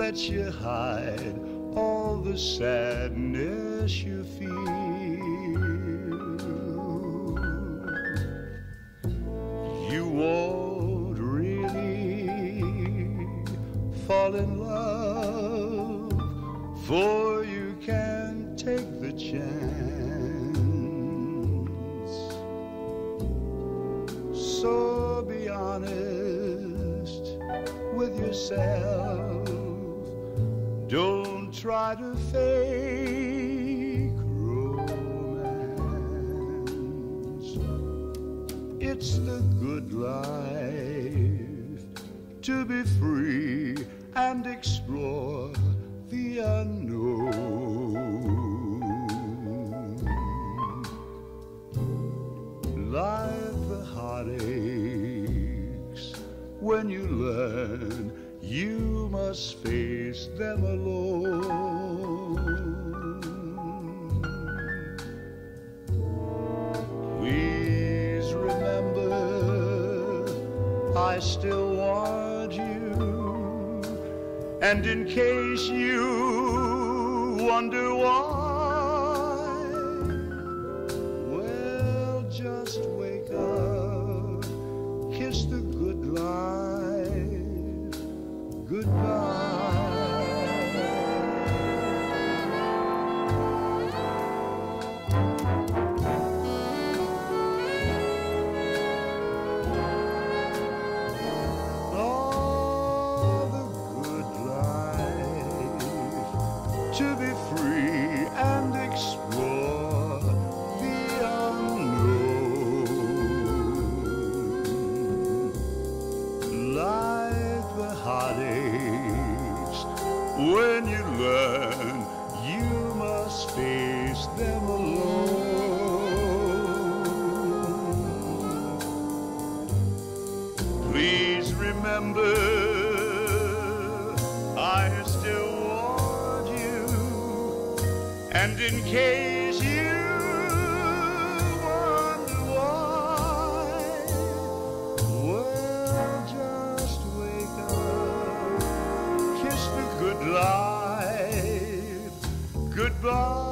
let you hide all the sadness you feel. You won't really fall in love, for you can't take the chance. So be honest with yourself. Don't try to fake romance. It's the good life to be free and explore the unknown. Like the heartaches, when you learn you must face them alone. Please remember, I still want you, and in case you wonder why, well, just wake up, kiss the good life goodbye. Oh, the good life, to be free and explore the unknown. Like the heartaches, when you learn you must face them alone. Please remember, I still want you, and in case you wonder why, well, just wake up, kiss the good life goodbye.